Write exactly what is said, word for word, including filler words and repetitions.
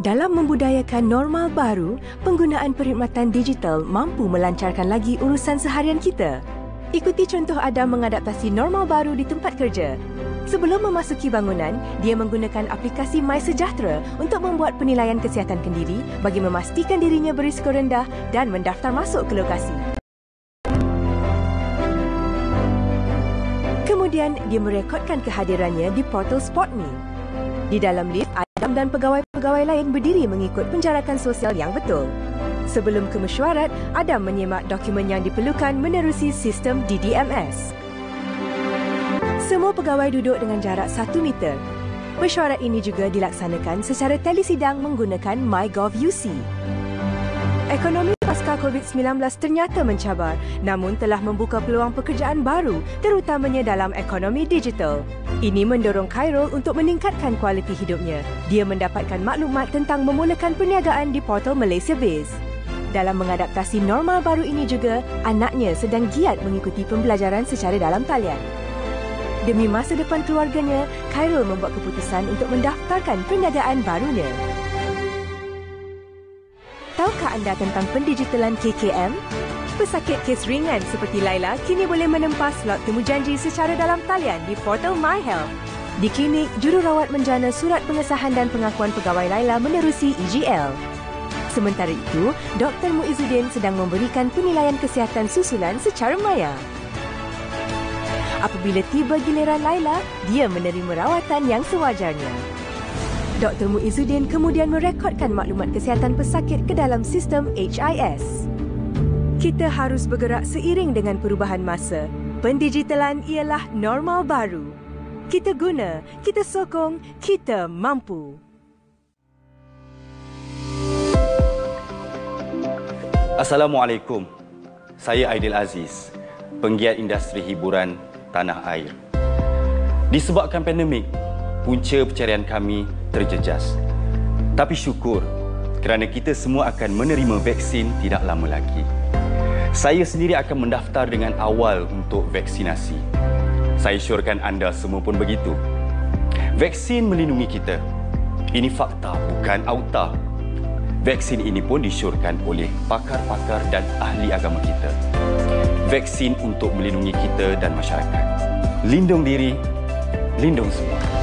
Dalam membudayakan normal baru, penggunaan perkhidmatan digital mampu melancarkan lagi urusan seharian kita. Ikuti contoh Adam mengadaptasi normal baru di tempat kerja. Sebelum memasuki bangunan, dia menggunakan aplikasi MySejahtera untuk membuat penilaian kesihatan kendiri bagi memastikan dirinya berisiko rendah dan mendaftar masuk ke lokasi. Kemudian, dia merekodkan kehadirannya di portal SpotMe. Di dalam lift, Adam dan pegawai-pegawai lain berdiri mengikut penjarakan sosial yang betul. Sebelum ke mesyuarat, Adam menyemak dokumen yang diperlukan menerusi sistem D D M S. Semua pegawai duduk dengan jarak satu meter. Mesyuarat ini juga dilaksanakan secara telesidang menggunakan MyGov.U C. Ekonomi pasca covid sembilan belas ternyata mencabar, namun telah membuka peluang pekerjaan baru, terutamanya dalam ekonomi digital. Ini mendorong Khairul untuk meningkatkan kualiti hidupnya. Dia mendapatkan maklumat tentang memulakan perniagaan di portal Malaysia Biz. Dalam mengadaptasi normal baru ini juga, anaknya sedang giat mengikuti pembelajaran secara dalam talian. Demi masa depan keluarganya, Khairul membuat keputusan untuk mendaftarkan perniagaan barunya. Tahukah anda tentang pendigitalan K K M? Pesakit kes ringan seperti Laila kini boleh menempas slot temujanji secara dalam talian di portal MyHealth. Di klinik, jururawat menjana surat pengesahan dan pengakuan pegawai Laila menerusi E G L. Sementara itu, Doktor Muizuddin sedang memberikan penilaian kesihatan susulan secara maya. Apabila tiba giliran Laila, dia menerima rawatan yang sewajarnya. Doktor Muizuddin kemudian merekodkan maklumat kesihatan pesakit ke dalam sistem H I S. Kita harus bergerak seiring dengan perubahan masa. Pendigitalan ialah normal baru. Kita guna, kita sokong, kita mampu. Assalamualaikum. Saya Aidil Aziz, penggiat industri hiburan tanah air. Disebabkan pandemik, punca pencarian kami terjejas. Tapi syukur kerana kita semua akan menerima vaksin tidak lama lagi. Saya sendiri akan mendaftar dengan awal untuk vaksinasi. Saya syorkan anda semua pun begitu. Vaksin melindungi kita. Ini fakta, bukan auta. Vaksin ini pun disyorkan oleh pakar-pakar dan ahli agama kita. Vaksin untuk melindungi kita dan masyarakat. Lindung diri, lindung semua.